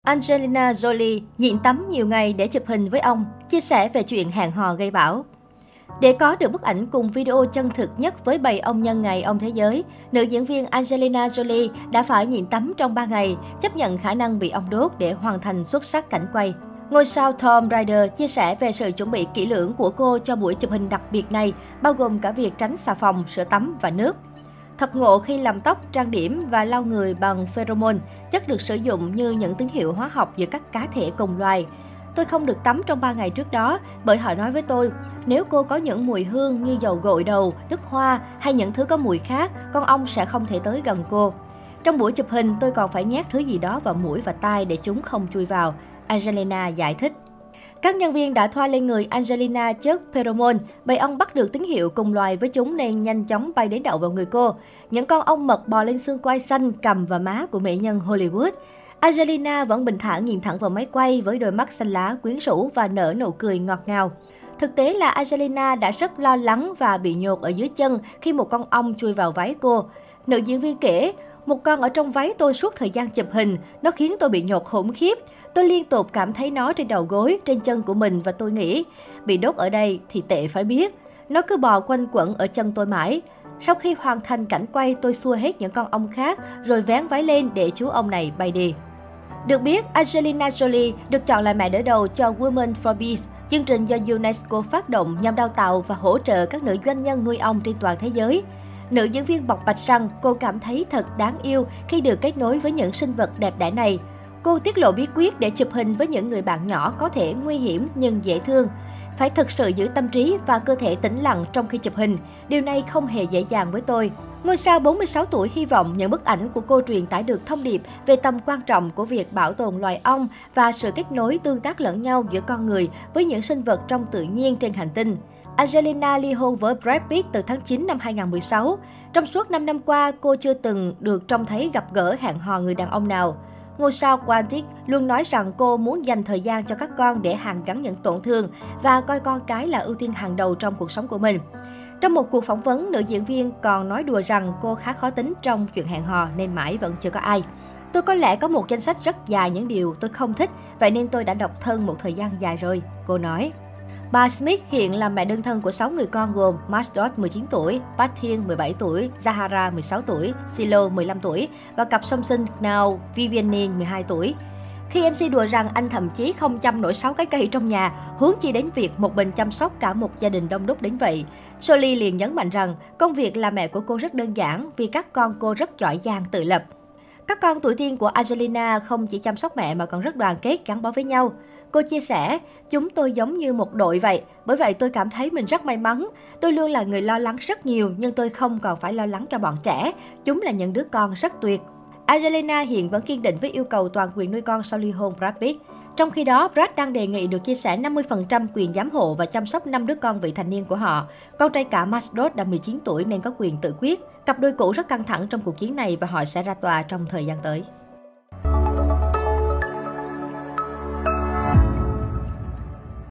Angelina Jolie nhịn tắm nhiều ngày để chụp hình với ông, chia sẻ về chuyện hẹn hò gây bão. Để có được bức ảnh cùng video chân thực nhất với bầy ông nhân ngày ông thế giới, nữ diễn viên Angelina Jolie đã phải nhịn tắm trong 3 ngày, chấp nhận khả năng bị ong đốt để hoàn thành xuất sắc cảnh quay. Ngôi sao Tom Raider chia sẻ về sự chuẩn bị kỹ lưỡng của cô cho buổi chụp hình đặc biệt này, bao gồm cả việc tránh xà phòng, sữa tắm và nước. Thật ngộ khi làm tóc, trang điểm và lau người bằng pheromone, chất được sử dụng như những tín hiệu hóa học giữa các cá thể cùng loài. Tôi không được tắm trong 3 ngày trước đó bởi họ nói với tôi, nếu cô có những mùi hương như dầu gội đầu, nước hoa hay những thứ có mùi khác, con ong sẽ không thể tới gần cô. Trong buổi chụp hình, tôi còn phải nhét thứ gì đó vào mũi và tai để chúng không chui vào, Angelina giải thích. Các nhân viên đã thoa lên người Angelina chất pheromone, bầy ong bắt được tín hiệu cùng loài với chúng nên nhanh chóng bay đến đậu vào người cô. Những con ong mật bò lên xương quai xanh, cằm và má của mỹ nhân Hollywood. Angelina vẫn bình thản nhìn thẳng vào máy quay với đôi mắt xanh lá quyến rũ và nở nụ cười ngọt ngào. Thực tế là Angelina đã rất lo lắng và bị nhột ở dưới chân khi một con ong chui vào váy cô. Nữ diễn viên kể, một con ở trong váy tôi suốt thời gian chụp hình, nó khiến tôi bị nhột khủng khiếp. Tôi liên tục cảm thấy nó trên đầu gối, trên chân của mình và tôi nghĩ, bị đốt ở đây thì tệ phải biết. Nó cứ bò quanh quẩn ở chân tôi mãi. Sau khi hoàn thành cảnh quay, tôi xua hết những con ong khác rồi vén váy lên để chú ong này bay đi. Được biết, Angelina Jolie được chọn là mẹ đỡ đầu cho Women for Peace, chương trình do UNESCO phát động nhằm đào tạo và hỗ trợ các nữ doanh nhân nuôi ong trên toàn thế giới. Nữ diễn viên bộc bạch rằng cô cảm thấy thật đáng yêu khi được kết nối với những sinh vật đẹp đẽ này. Cô tiết lộ bí quyết để chụp hình với những người bạn nhỏ có thể nguy hiểm nhưng dễ thương. Phải thực sự giữ tâm trí và cơ thể tĩnh lặng trong khi chụp hình. Điều này không hề dễ dàng với tôi. Ngôi sao 46 tuổi hy vọng những bức ảnh của cô truyền tải được thông điệp về tầm quan trọng của việc bảo tồn loài ong và sự kết nối tương tác lẫn nhau giữa con người với những sinh vật trong tự nhiên trên hành tinh. Angelina ly hôn với Brad Pitt từ tháng 9 năm 2016. Trong suốt 5 năm qua, cô chưa từng được trông thấy gặp gỡ hẹn hò người đàn ông nào. Ngôi sao Quantic luôn nói rằng cô muốn dành thời gian cho các con để hàn gắn những tổn thương và coi con cái là ưu tiên hàng đầu trong cuộc sống của mình. Trong một cuộc phỏng vấn, nữ diễn viên còn nói đùa rằng cô khá khó tính trong chuyện hẹn hò nên mãi vẫn chưa có ai. Tôi có lẽ có một danh sách rất dài những điều tôi không thích, vậy nên tôi đã độc thân một thời gian dài rồi, cô nói. Bà Smith hiện là mẹ đơn thân của 6 người con gồm Mashdod 19 tuổi, Pathin 17 tuổi, Zahara 16 tuổi, Silo 15 tuổi và cặp song sinh Now Vivienne 12 tuổi. Khi MC đùa rằng anh thậm chí không chăm nổi 6 cái cây trong nhà, huống chi đến việc một mình chăm sóc cả một gia đình đông đúc đến vậy. Jolie liền nhấn mạnh rằng công việc làm mẹ của cô rất đơn giản vì các con cô rất giỏi giang tự lập. Các con tuổi teen của Angelina không chỉ chăm sóc mẹ mà còn rất đoàn kết gắn bó với nhau. Cô chia sẻ, chúng tôi giống như một đội vậy, bởi vậy tôi cảm thấy mình rất may mắn. Tôi luôn là người lo lắng rất nhiều nhưng tôi không còn phải lo lắng cho bọn trẻ. Chúng là những đứa con rất tuyệt. Angelina hiện vẫn kiên định với yêu cầu toàn quyền nuôi con sau ly hôn Brad Pitt. Trong khi đó, Brad đang đề nghị được chia sẻ 50% quyền giám hộ và chăm sóc 5 đứa con vị thành niên của họ. Con trai cả Mashdod đã 19 tuổi nên có quyền tự quyết. Cặp đôi cũ rất căng thẳng trong cuộc chiến này và họ sẽ ra tòa trong thời gian tới.